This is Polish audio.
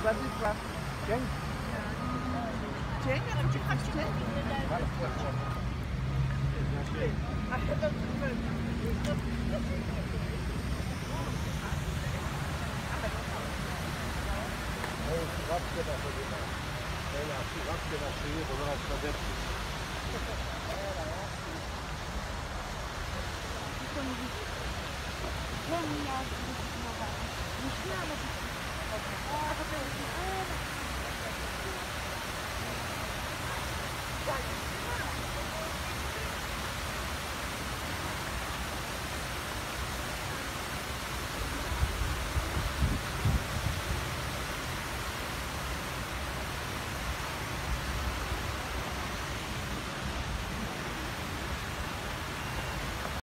Zadyszła. Dzień? Dzień? A co ci chcecie? Łapkę na sobie ma. Łapkę na szyję, bo zaraz nadepnie. Tak.